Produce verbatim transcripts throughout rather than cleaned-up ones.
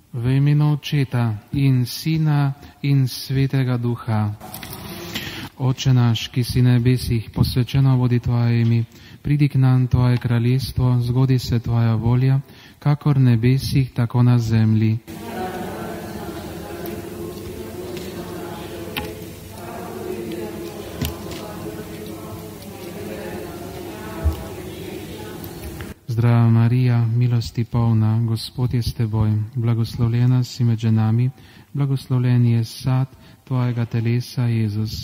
V imenu Očeta in Sina in Svetega Duha. Oče naš, ki si na nebesih, posvečeno bodi Tvoje ime, pridi k nam Tvoje kraljestvo, zgodi se Tvoja volja, kakor v nebesih, tako na zemlji. Zdrava Marija, milosti polna, Gospod je s teboj, blagoslovljena si med ženami, blagoslovljen je sad Tvojega telesa, Jezus.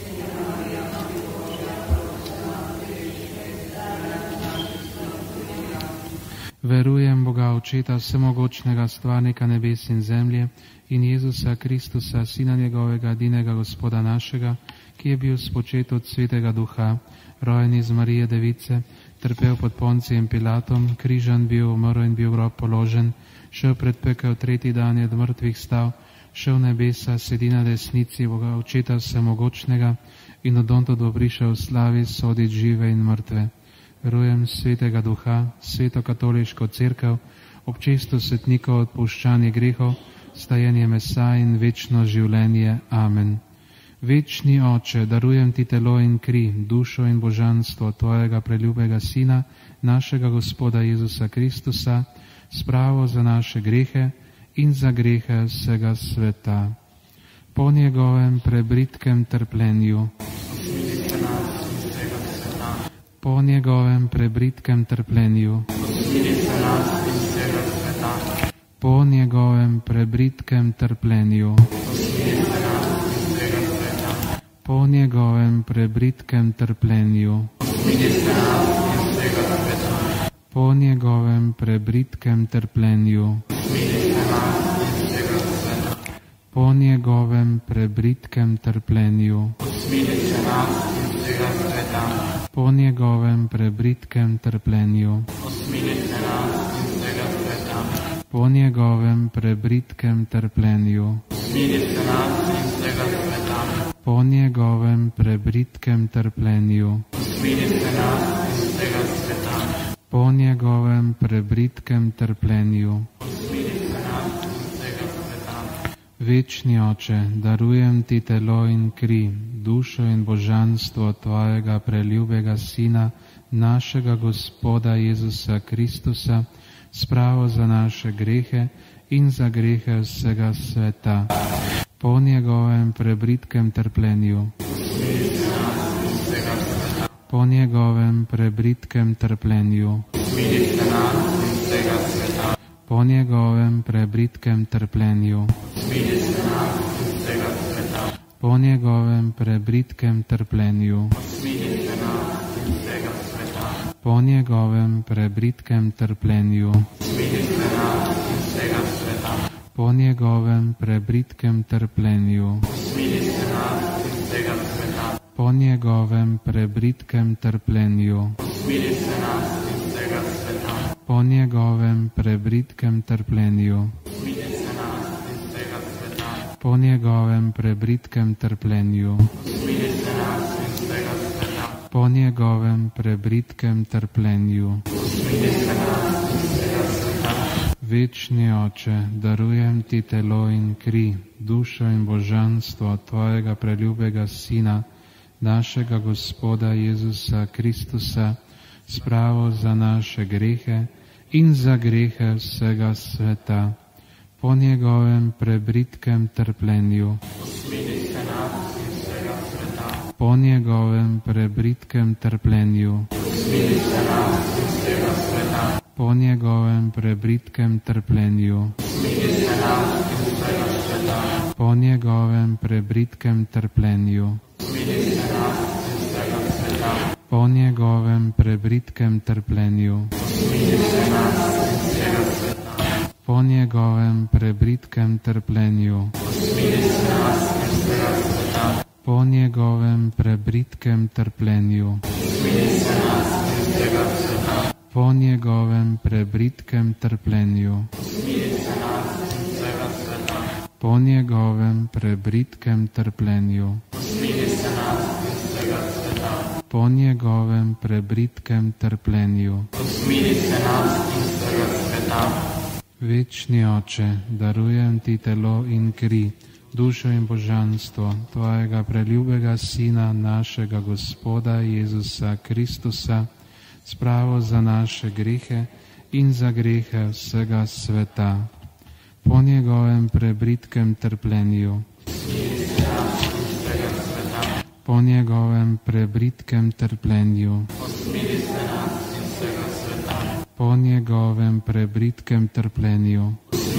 Verujem Boga Očeta, vsemogočnega stvarnika nebes in zemlje, in Jezusa Kristusa, Sina njegovega, edinega Gospoda našega, ki je bil spočet od Svetega Duha, rojen iz Marije Device, trpel pod Poncijem Pilatom, križan bil, umrl in bil v grob položen, šel pred pekel, tretji dan je od mrtvih stal, šel v nebesa, sedi na desnici Boga Očeta vsemogočnega in od ontud bo prišel v slavi sodit žive in mrtve. Verujem Svetega Duha, Sveto katoliško cerkev, občestvo svetnikov, odpuščanje grehov, stajenje mesa in večno življenje. Amen. Večni Oče, darujem Ti telo in kri, dušo in božanstvo Tvojega preljubega Sina, našega Gospoda Jezusa Kristusa, spravo za naše grehe in za grehe vsega sveta. Po njegovem prebritkem trpljenju, po njegovem prebritkem trpljenju, po njegovem prebritkem trpljenju, po njegovem prebritkem trpljenju, po njegovem prebritkem trpljenju, po njegovem prebritkem trpljenju, po njegovem prebritkem trpljenju, po njegovem prebritkem trpljenju, po njegovem prebritkem trpljenju, po njegovem prebritkem trpljenju. Večni Oče, darujem Ti telo in kri, dušo in božanstvo Tvojega preljubega Sina, našega Gospoda Jezusa Kristusa, spravo za naše grehe in za grehe vsega sveta. Po njegovem prebritkem trpljenju, po njegovem prebritkem trpljenju, po njegovem prebritkem trpljenju, po njegovem prebritkem trpljenju, po njegovem prebritkem trpljenju, po njegovem prebritkem trpljenju, po njegovem prebritkem trpljenju, po njegovem prebritkem trpljenju, po njegovem prebritkem trpljenju, po njegovem prebritkem trpljenju. Večni Oče, darujem Ti telo in kri, dušo in božanstvo Tvojega preljubega Sina, našega Gospoda Jezusa Kristusa, spravo za naše grehe in za grehe vsega sveta. Po njegovem prebritkem trpljenju, po njegovem prebritkem trpljenju, po njegovem prebritkem trpljenju, po njegovem prebritkem trpljenju, po njegovem prebritkem trpljenju, po njegovem prebritkem trpljenju, po njegovem prebritkem trpljenju, po njegovem prebritkem trpljenju, po njegovem prebritkem trpljenju, po njegovem prebritkem trpljenju. Večni Oče, darujem Ti telo in kri, dušo in božanstvo Tvojega preljubega Sina, našega Gospoda Jezusa Kristusa, spravo za naše grehe in za grehe vsega sveta. Po njegovem prebritkem trpljenju, po njegovem prebritkem trpljenju, po njegovem prebritkem trpljenju,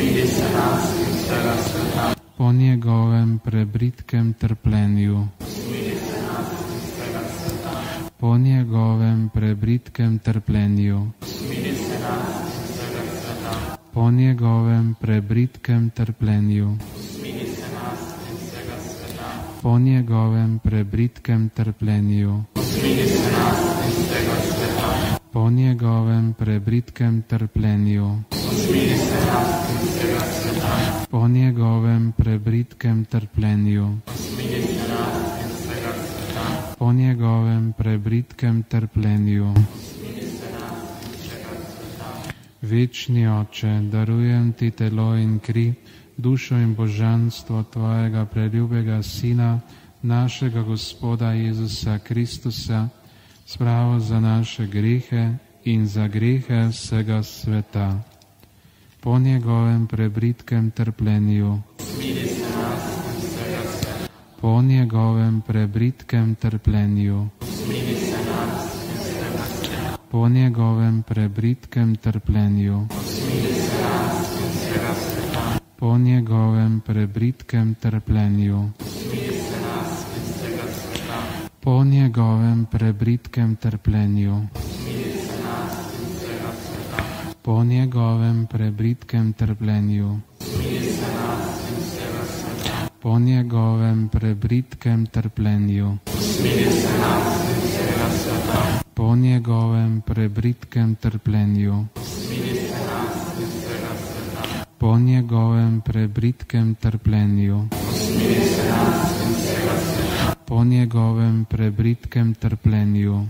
po njegovem prebritkem trpljenju, po njegovem prebritkem trpljenju, po njegovem prebritkem trpljenju, po njegovem prebritkem trpljenju, po njegovem prebritkem trpljenju, po njegovem prebritkem trpljenju, po njegovem prebritkem trpljenju. Večni Oče, darujem Ti telo in kri, dušo in božanstvo Tvojega preljubega Sina, našega Gospoda Jezusa Kristusa, spravo za naše grehe in za grehe vsega sveta. Po njegovem prebritkem trpljenju, po njegovem prebritkem trpljenju, po njegovem prebritkem trpljenju, po njegovem prebritkem trpljenju, po njegovem prebritkem trpljenju, po njegovem prebritkem trpljenju, po njegovem prebritkem trpljenju, po njegovem prebritkem trpljenju, po njegovem prebritkem trpljenju, po njegovem prebritkem trpljenju.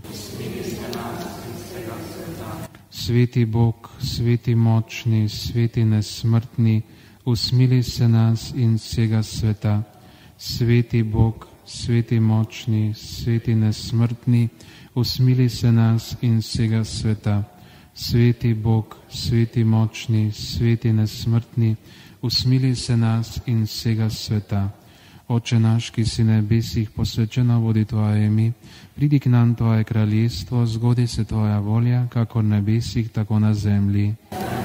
Sveti Bog, sveti močni, sveti nesmrtni, usmili se nas in vsega sveta. Sveti Bog, sveti močni, sveti nesmrtni, usmili se nas in vsega sveta. Sveti Bog, sveti močni, sveti nesmrtni, usmili se nas in vsega sveta. Oče naš, ki si na nebesih, posvečeno bodi Tvoje ime, pridi k nam Tvoje kraljestvo, zgodi se Tvoja volja, kakor na nebesih, tako na zemlji.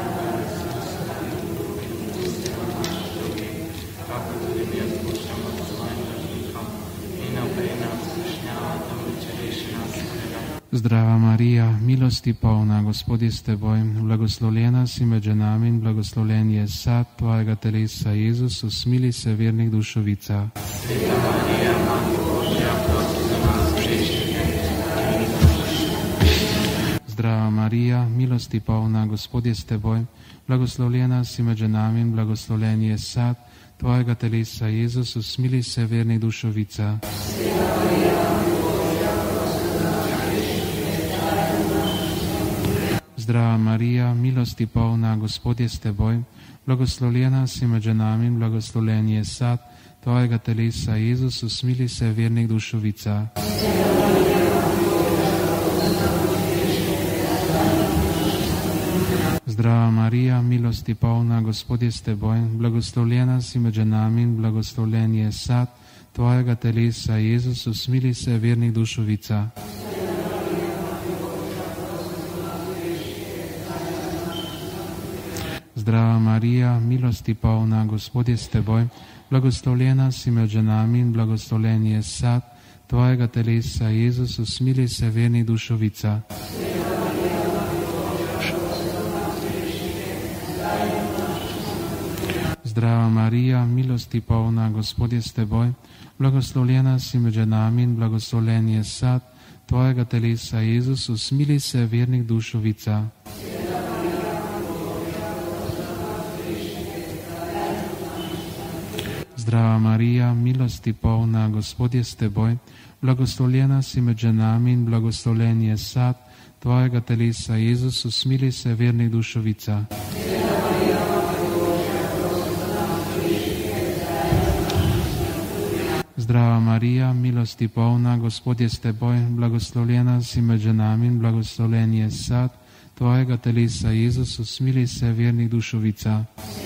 Zdrava Marija, milosti polna, Gospod je s teboj, blagoslovljena si med ženami in blagoslovljen je sad Tvojega telesa, Jezus, usmili se vernih dušovica. Sveta Marija, Mati Božja, prosi za nas grešnike. Zdrava Marija, milosti polna, Gospod je s teboj, blagoslovljena si med ženami in blagoslovljen je sad Tvojega telesa, Jezus, usmili se vernih dušovica. Sveta Marija, Zdrava Marija, milosti polna, Gospod je s teboj, blagoslovljena si med ženami in blagoslovljen je sad Tvojega telesa, Jezus, usmili se vernih dušovica. Zdrava Marija, milosti polna, Gospod je s teboj, blagoslovljena si med ženami in blagoslovljen je sad Tvojega telesa, Jezus, usmili se vernih dušovica. Zdrava Marija, milosti polna, Gospod je s teboj, blagoslovljena si med ženami in blagoslovljen je sad Tvojega telesa, Jezus, usmili se vernih dušovica. Zdrava Marija, milosti polna, Gospod je s teboj, blagoslovljena si med ženami in blagoslovljen je sad Tvojega telesa, Jezus, usmili se vernih dušovica. Zdrava Marija, milosti polna, Gospod je s teboj, blagoslovljena si med ženami in blagoslovljen je sad Tvojega telesa, Jezus, usmili se vernih dušovica. Zdrava Marija, milosti polna, Gospod je s teboj, blagoslovljena si med ženami in blagoslovljen je sad tvojega telesa, Jezus, usmili se vernih dušovica.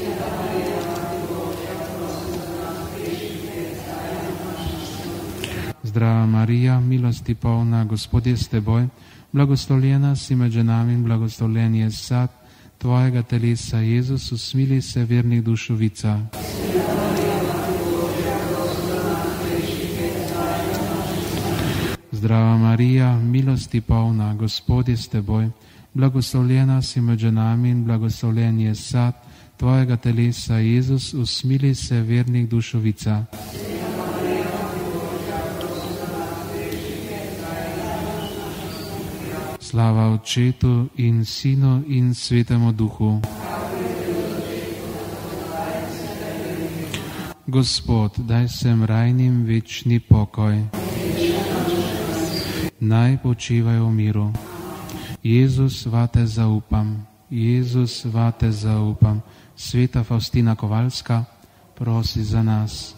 Zdrava Marija, milosti polna, Gospod je s teboj, blagoslovljena si med ženami in blagoslovljen je sad tvojega telesa, Jezus, usmili se vernih dušovica. Zdrava Marija, milosti polna, Gospod je s teboj, blagoslovljena si med ženami in blagoslovljen je sad tvojega telesa, Jezus, usmili se vernih dušovica. Slava Otčetu in Sinu in Svetemu Duhu. Gospod, daj sem rajnim večni pokoj. Naj počivajo v miru. Jezus, vate zaupam, Jezus, vate zaupam. Sveta Faustina Kovalska, prosi za nas.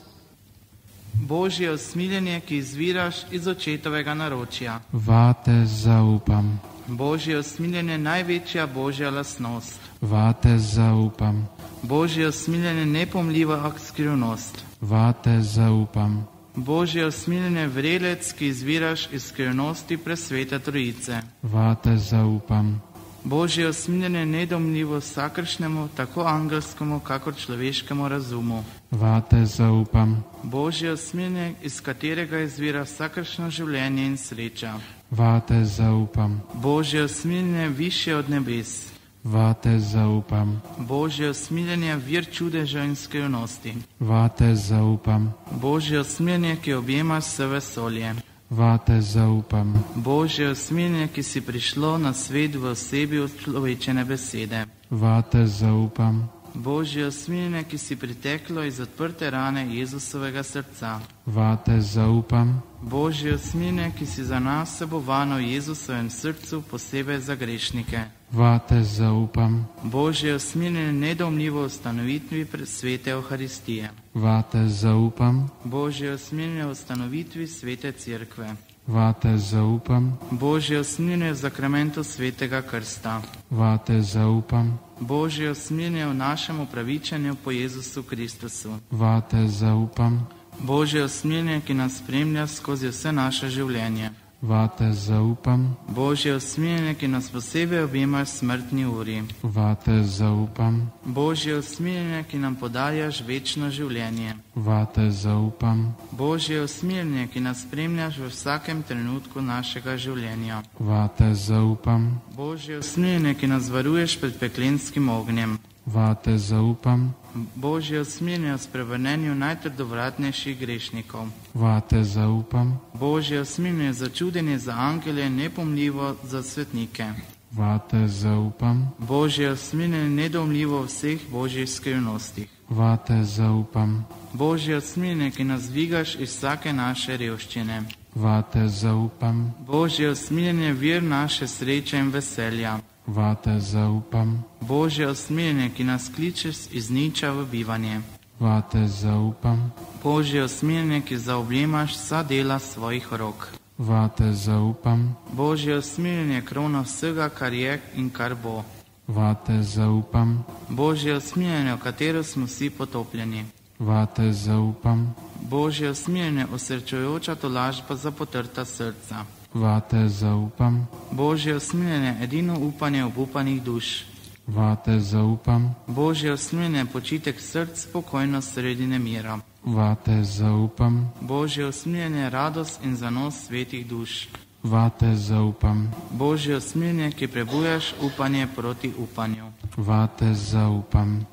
Božje usmiljenje, ki izviraš iz očetovega naročja. Vate zaupam. Božje usmiljenje, največja Božja lastnost. Vate zaupam. Božje usmiljenje, nepomljiva skrivnost. Vate zaupam. Božje usmiljenje, vrelec, ki izviraš iz skrivnosti presvete Trojice. Vate zaupam. Božje usmiljenje, nedomljivo vsakršnemu, tako angelskemu, kakor človeškemu razumu. Vate zaupam. Božje usmiljenje, iz katerega izvira vsakršno življenje in sreča. Vate zaupam. Božje usmiljenje, višje od nebes. Vate zaupam. Božje usmiljenje, vir čudeža in skrivnosti. Vate zaupam. Božje usmiljenje, ki objema vse vesolje. Vate zaupam. Božje usmiljenje, ki si prišlo na svet v osebi človečene besede. Vate zaupam. Božje usmiljenje, ki si priteklo iz odprte rane Jezusovega srca. Vate zaupam. Božje usmiljenje, ki si za nas vsebovano v Jezusovem srcu, posebej za grešnike. Vate zaupam. Božje usmiljenje, nedomljivo ustanovitvi svete Evharistije. Vate zaupam. Božje usmiljenje, ustanovitvi svete Cerkve. Vate zaupam. Božje usmiljenje, v zakramentu svetega krsta. Vate zaupam. Božje usmiljenje, v našem upravičenju po Jezusu Kristusu. Vate zaupam. Božje usmiljenje, ki nas spremlja skozi vse naše življenje. Vate zaupam. Božje usmiljenje, ki nas posebej objema v smrtni uri. Vate zaupam. Božje usmiljenje, ki nam podajaš večno življenje. Vate zaupam. Božje usmiljenje, ki nas spremljaš v vsakem trenutku našega življenja. Vate zaupam. Božje usmiljenje, ki nas varuješ pred peklenskim ognjem. Vate zaupam. Božje usmiljenje v sprevrnenju najtrdovratnejših grešnikov. Vate zaupam. Božje usmiljenje, začudenje za angele, nepomljivo za svetnike. Vate zaupam. Božje usmiljenje, nedomljivo v vseh božjih skrivnostih. Vate zaupam. Božje usmiljenje, ki nas dvigaš iz vsake naše revščine. Vate zaupam. Božje usmiljenje, vir naše sreče in veselja. Vate zaupam. Božje usmiljenje, ki nas kličeš iz niča v bivanje. Vate zaupam. Božje usmiljenje, ki zaobjemaš vsa dela svojih rok. Vate zaupam. Božje usmiljenje, krona vsega, kar je in kar bo. Vate zaupam. Božje usmiljenje, v katero smo vsi potopljeni. Vate zaupam. Božje usmiljenje, osrečujoča tolažba za potrta srca. Vate zaupam. Božje usmiljenje, edino upanje obupanih duš. Vate zaupam. Božje usmiljenje, počitek src, spokojnost sredi nemira. Vate zaupam. Božje usmiljenje, radost in zanos svetih duš. Vate zaupam. Božje usmiljenje, ki prebujaš upanje proti upanju. Vate zaupam.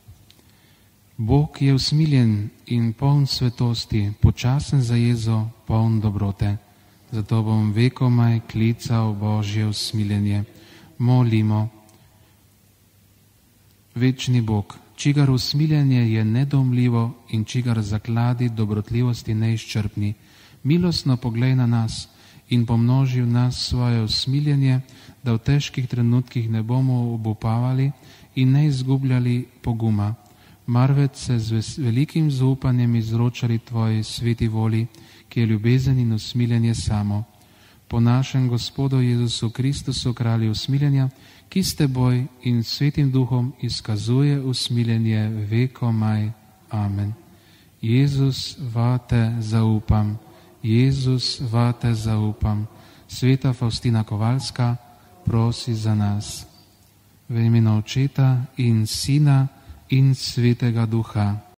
Bog je usmiljen in poln svetosti, počasen za jezo, poln dobrote. Zato bom vekomaj klical Božje usmiljenje. Molimo. Večni Bog, čigar usmiljenje je nedomljivo in čigar zakladi dobrotljivosti neizčrpni, milostno poglej na nas in pomnoži v nas svoje usmiljenje, da v težkih trenutkih ne bomo obupavali in ne izgubljali poguma. marveč se z ves- velikim zaupanjem izročali tvoji sveti voli, ki je ljubezen in usmiljenje samo. Po našem Gospodu Jezusu Kristusu, kralju usmiljenja, ki s teboj in svetim duhom izkazuje usmiljenje vekomaj. Amen. Jezus, vate zaupam, Jezus, vate zaupam. Sveta Faustina Kovalska, prosi za nas. V imenu Očeta in Sina in Svetega Duha.